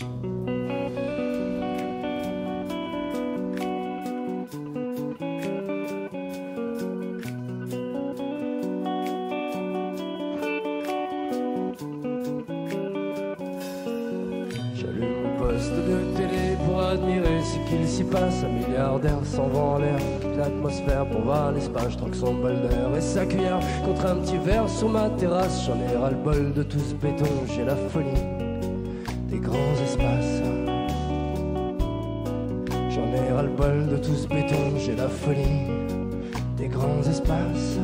De télé pour admirer ce qu'il s'y passe. Un milliardaire s'envoie en l'air, quitte l'atmosphère pour voir l'espace. Je troque son bol d'air et sa cuillère contre un petit verre sur ma terrasse. J'en ai ras le bol de tout ce béton, j'ai la folie des grands espaces. J'en ai ras le bol de tout ce béton, j'ai la folie des grands espaces.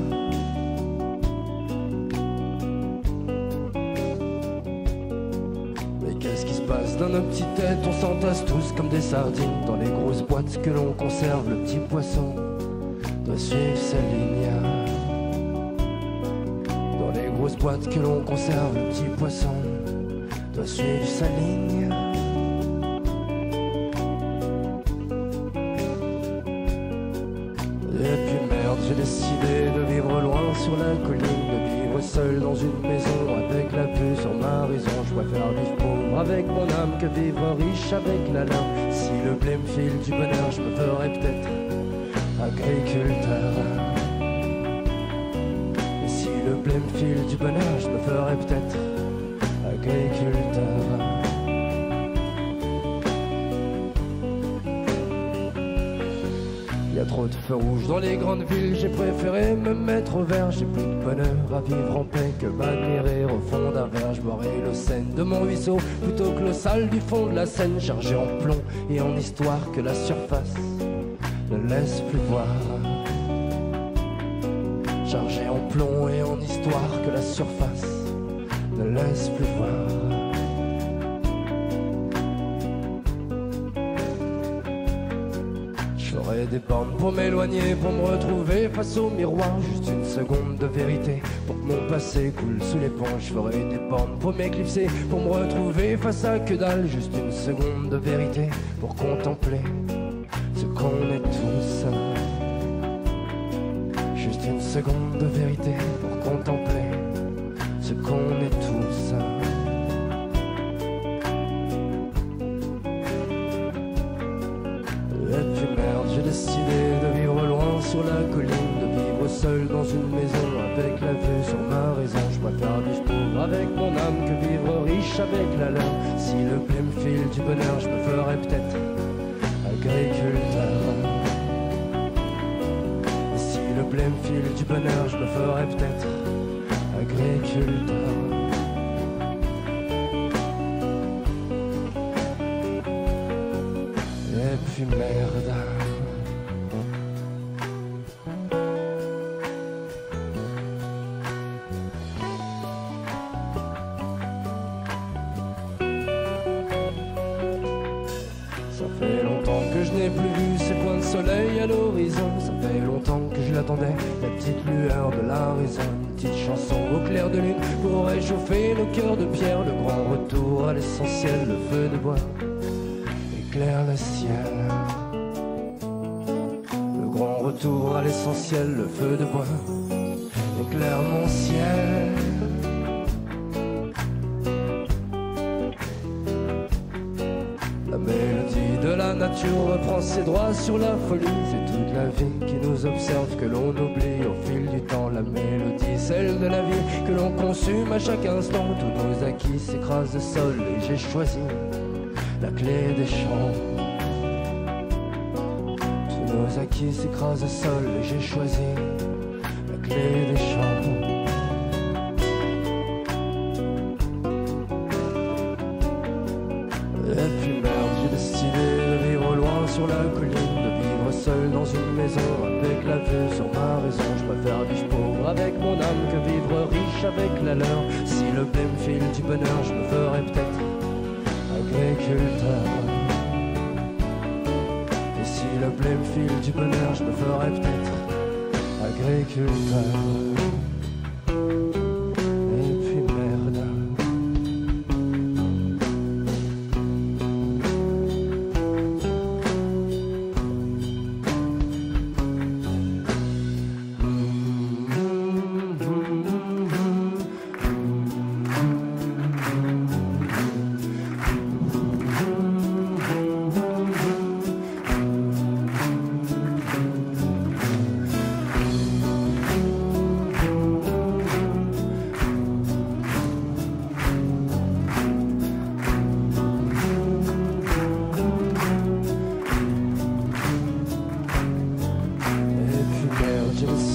Dans nos petites têtes, on s'entasse tous comme des sardines. Dans les grosses boîtes que l'on conserve, le petit poisson doit suivre sa ligne. Dans les grosses boîtes que l'on conserve, le petit poisson doit suivre sa ligne. Et puis merde, j'ai décidé de vivre loin sur la colline, de vivre seul dans une maison avec la vue sur ma raison. Je préfère vivre pauvre avec mon âme que vivre riche avec la lame. Si le blé me file du bonheur, je me ferais peut-être agriculteur. Et si le blé me file du bonheur, je me ferais peut-être agriculteur. Y a trop de feux rouges dans les grandes villes, j'ai préféré me mettre au vert. J'ai plus de bonheur à vivre en paix que m'admirer au fond d'un verre. Je boirai le Seine de mon ruisseau plutôt que l'eau sale du fond de la Seine, chargé en plomb et en histoire que la surface ne laisse plus voir. Chargé en plomb et en histoire que la surface ne laisse plus voir. J'aurai des bornes pour m'éloigner, pour me retrouver face au miroir. Juste une seconde de vérité pour que mon passé coule sous les ponts. Je ferai des bornes pour m'éclipser, pour me retrouver face à que dalle. Juste une seconde de vérité pour contempler ce qu'on est tous. Juste une seconde de vérité pour contempler ce qu'on est tous. Et puis merde, j'ai décidé de vivre loin sur la colline, de vivre seul dans une maison avec la vue sur ma raison. Je préfère vivre pauvre avec mon âme que vivre riche avec la leur. Si le blé me file du bonheur, je me ferais peut-être agriculteur. Et si le blé me file du bonheur, je me ferais peut-être agriculteur. Et puis merde, ça fait longtemps que je n'ai plus vu ces points de soleil à l'horizon. Ça fait longtemps que je l'attendais, la petite lueur de la raison. Une petite chanson au clair de lune pour réchauffer nos cœurs de pierre. Le grand retour à l'essentiel, le feu de bois éclaire le ciel. Le grand retour à l'essentiel, le feu de bois éclaire mon ciel. La mélodie de la nature reprend ses droits sur la folie. C'est toute la vie qui nous observe, que l'on oublie au fil du temps. La mélodie, celle de la vie que l'on consume à chaque instant. Tous nos acquis s'écrasent au sol et j'ai choisi la clé des champs. Tous nos acquis s'écrasent au sol et j'ai choisi la clé des champs. Et puis merde, j'ai décidé de vivre loin sur la colline, de vivre seul dans une maison avec la vue sur ma raison. Je préfère vivre pauvre avec mon âme que vivre riche avec la leur. Si le blé me file du bonheur, je me ferais peut-être agriculteur. Et si le blé me file du bonheur, je me ferais peut-être agriculteur. Et puis merde,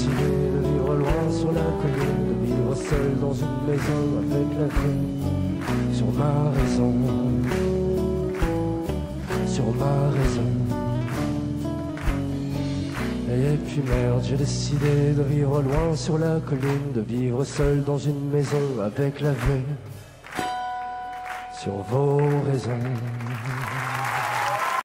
décidé de vivre loin sur la colline, de vivre seul dans une maison avec la vue sur ma raison, sur ma raison. Et puis merde, j'ai décidé de vivre loin sur la colline, de vivre seul dans une maison avec la vue sur vos raisons.